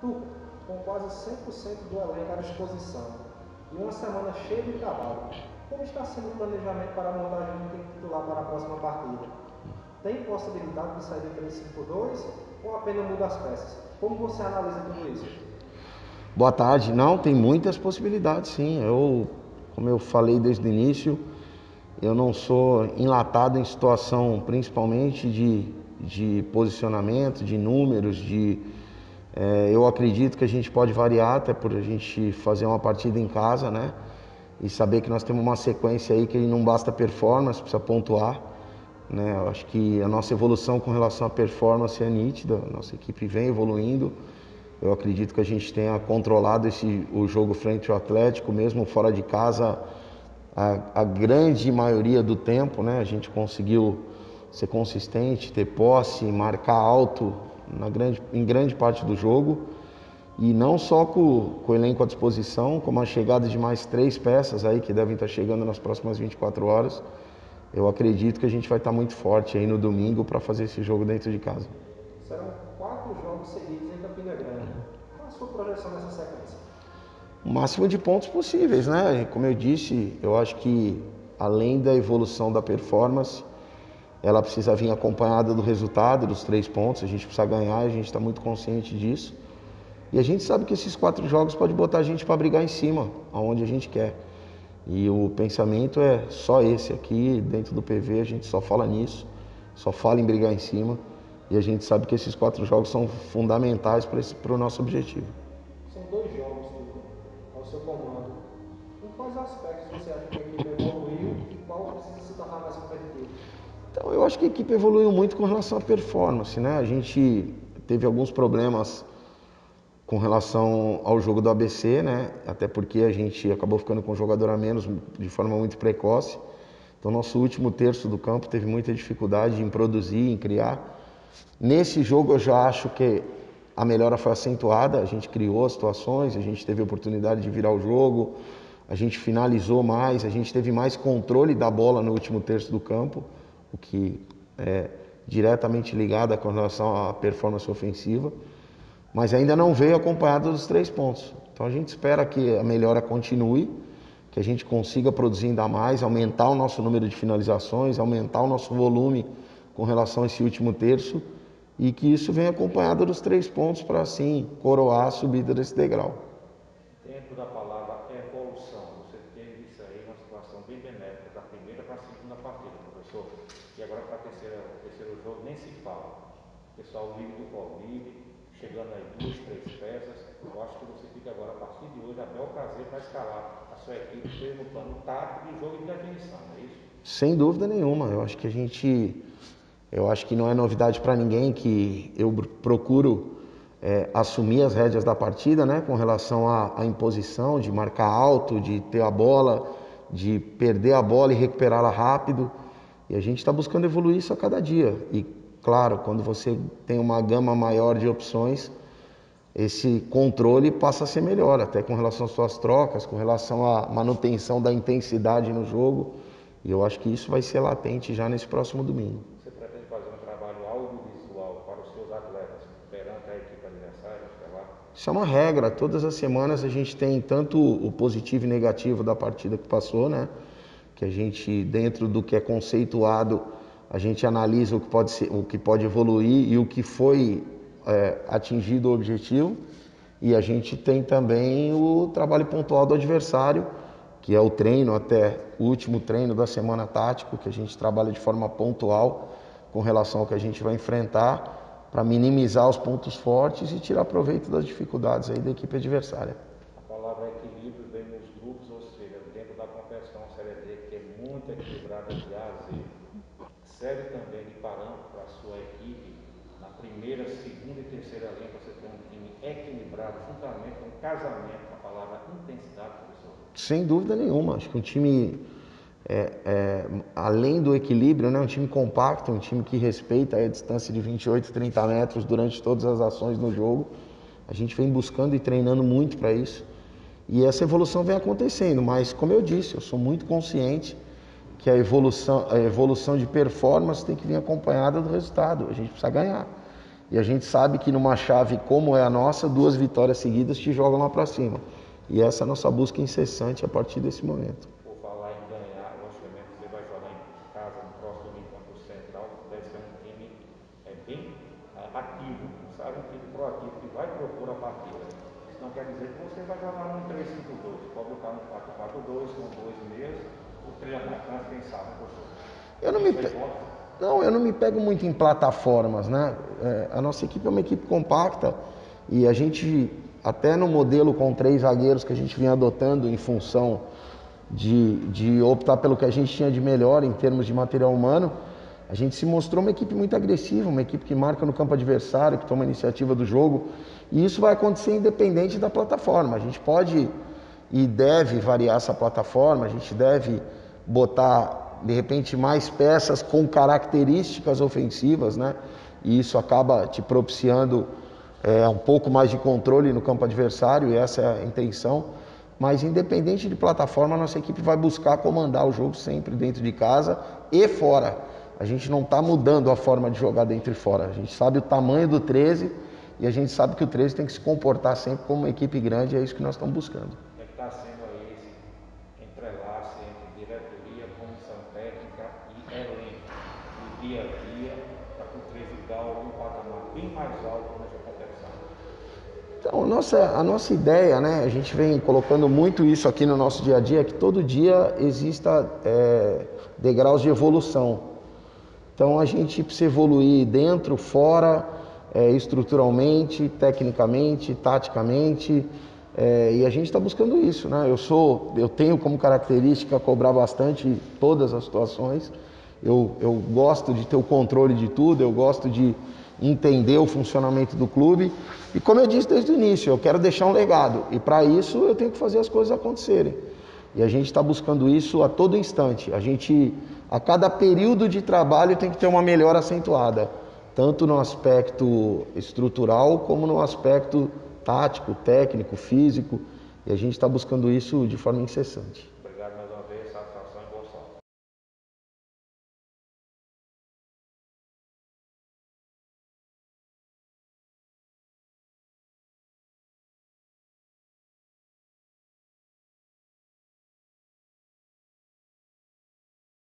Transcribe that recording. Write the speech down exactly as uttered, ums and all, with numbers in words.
Tuco, com quase cem por cento do elenco à disposição e uma semana cheia de trabalho, como está sendo o planejamento para a montagem do time titular para a próxima partida? Tem possibilidade de sair do três cinco dois ou apenas muda as peças? Como você analisa tudo isso? Boa tarde. Não, tem muitas possibilidades, sim. Eu, como eu falei desde o início, eu não sou enlatado em situação principalmente de, de posicionamento, de números, de... É, eu acredito que a gente pode variar, até por a gente fazer uma partida em casa, né? E saber que nós temos uma sequência aí que não basta performance, precisa pontuar, né? Eu acho que a nossa evolução com relação à performance é nítida, a nossa equipe vem evoluindo. Eu acredito que a gente tenha controlado esse, o jogo frente ao Atlético, mesmo fora de casa, a, a grande maioria do tempo, né? A gente conseguiu ser consistente, ter posse, marcar alto na grande, em grande parte do jogo. E não só com, com o elenco à disposição, como a chegada de mais três peças aí que devem estar chegando nas próximas vinte e quatro horas. Eu acredito que a gente vai estar muito forte aí no domingo para fazer esse jogo dentro de casa. Serão quatro jogos seguidos em Campina Grande. Qual a sua projeção nessa sequência? O máximo de pontos possíveis, né? Como eu disse, eu acho que além da evolução da performance, ela precisa vir acompanhada do resultado, dos três pontos. A gente precisa ganhar, a gente está muito consciente disso. E a gente sabe que esses quatro jogos podem botar a gente para brigar em cima, aonde a gente quer. E o pensamento é só esse aqui, dentro do P V, a gente só fala nisso, só fala em brigar em cima. E a gente sabe que esses quatro jogos são fundamentais para o nosso objetivo. São dois jogos, Tuco, ao seu comando. Em quais aspectos você acha que a equipe evoluiu e qual precisa se tornar mais competitivo? Então, eu acho que a equipe evoluiu muito com relação à performance, né? A gente teve alguns problemas com relação ao jogo do A B C, né? Até porque a gente acabou ficando com um jogador a menos de forma muito precoce. Então, nosso último terço do campo teve muita dificuldade em produzir, em criar. Nesse jogo, eu já acho que a melhora foi acentuada. A gente criou situações, a gente teve a oportunidade de virar o jogo, a gente finalizou mais, a gente teve mais controle da bola no último terço do campo, o que é diretamente ligado com relação à performance ofensiva. Mas ainda não veio acompanhado dos três pontos. Então a gente espera que a melhora continue, que a gente consiga produzir ainda mais, aumentar o nosso número de finalizações, aumentar o nosso volume com relação a esse último terço e que isso venha acompanhado dos três pontos para assim coroar a subida desse degrau. Dentro da palavra evolução, você teve isso aí uma situação bem benéfica, da primeira para a segunda partida, professor. E agora para o terceiro jogo nem se fala. O pessoal vive do Covid, chegando aí duas, três peças. Eu acho que você fica agora, a partir de hoje, a bel prazer para escalar a sua equipe, no plano tático e jogo de definição, não é isso? Sem dúvida nenhuma. Eu acho que a gente, eu acho que não é novidade para ninguém que eu procuro é, assumir as rédeas da partida, né, com relação à, à imposição, de marcar alto, de ter a bola, de perder a bola e recuperá-la rápido. E a gente está buscando evoluir isso a cada dia. E claro, quando você tem uma gama maior de opções, esse controle passa a ser melhor, até com relação às suas trocas, com relação à manutenção da intensidade no jogo. E eu acho que isso vai ser latente já nesse próximo domingo. Você pretende fazer um trabalho audiovisual para os seus atletas perante a equipe adversária? Isso é uma regra. Todas as semanas a gente tem tanto o positivo e negativo da partida que passou, né? Que a gente, dentro do que é conceituado, a gente analisa o que pode ser, o que pode evoluir e o que foi é, atingido o objetivo. E a gente tem também o trabalho pontual do adversário, que é o treino, até o último treino da semana tático, que a gente trabalha de forma pontual com relação ao que a gente vai enfrentar, para minimizar os pontos fortes e tirar proveito das dificuldades aí da equipe adversária. A palavra equilíbrio vem nos grupos, ou seja, dentro da competição Série D, que é muito equilibrada de A a Z. Serve também de parâmetro para a sua equipe, na primeira, segunda e terceira linha, você tem um time equilibrado, juntamente com um casamento com a palavra intensidade, professor? Sem dúvida nenhuma. Acho que um time, é, é, além do equilíbrio, né, um time compacto, um time que respeita a distância de vinte e oito, trinta metros durante todas as ações no jogo. A gente vem buscando e treinando muito para isso. E essa evolução vem acontecendo, mas como eu disse, eu sou muito consciente que a evolução, a evolução de performance tem que vir acompanhada do resultado. A gente precisa ganhar. E a gente sabe que numa chave como é a nossa, duas vitórias seguidas te jogam lá para cima. E essa é a nossa busca incessante a partir desse momento. Por falar em ganhar, logicamente você vai jogar em casa no próximo domingo contra o Central, deve ser um time é, bem é, ativo, sabe? Um time proativo que vai propor a partida. Isso não quer dizer que você vai jogar no três cinco dois, pode jogar no quatro quatro dois, com dois meias, o treinador, quem sabe, professor. Eu não me, pe... não, eu não me pego muito em plataformas, né? É, a nossa equipe é uma equipe compacta e a gente, até no modelo com três zagueiros que a gente vinha adotando em função de, de optar pelo que a gente tinha de melhor em termos de material humano, a gente se mostrou uma equipe muito agressiva, uma equipe que marca no campo adversário, que toma a iniciativa do jogo, e isso vai acontecer independente da plataforma. A gente pode e deve variar essa plataforma, a gente deve botar de repente mais peças com características ofensivas, né? E isso acaba te propiciando é, um pouco mais de controle no campo adversário, e essa é a intenção. Mas independente de plataforma, a nossa equipe vai buscar comandar o jogo sempre dentro de casa e fora. A gente não está mudando a forma de jogar dentro e fora. A gente sabe o tamanho do treze e a gente sabe que o treze tem que se comportar sempre como uma equipe grande, e é isso que nós estamos buscando. É que está sendo aí esse entrelace entre diretoria, comissão técnica e elenco, no dia a dia, para que o treze galgue um patamar bem mais alto nessa competição. Então, a nossa, a nossa ideia, né, a gente vem colocando muito isso aqui no nosso dia a dia, é que todo dia exista é, degraus de evolução. Então a gente precisa evoluir dentro, fora, é, estruturalmente, tecnicamente, taticamente, é, e a gente está buscando isso, né? Eu sou, eu tenho como característica cobrar bastante todas as situações. Eu, eu gosto de ter o controle de tudo, eu gosto de entender o funcionamento do clube. E como eu disse desde o início, eu quero deixar um legado. E para isso eu tenho que fazer as coisas acontecerem. E a gente está buscando isso a todo instante. A gente, a cada período de trabalho, tem que ter uma melhora acentuada, tanto no aspecto estrutural como no aspecto tático, técnico, físico. E a gente está buscando isso de forma incessante.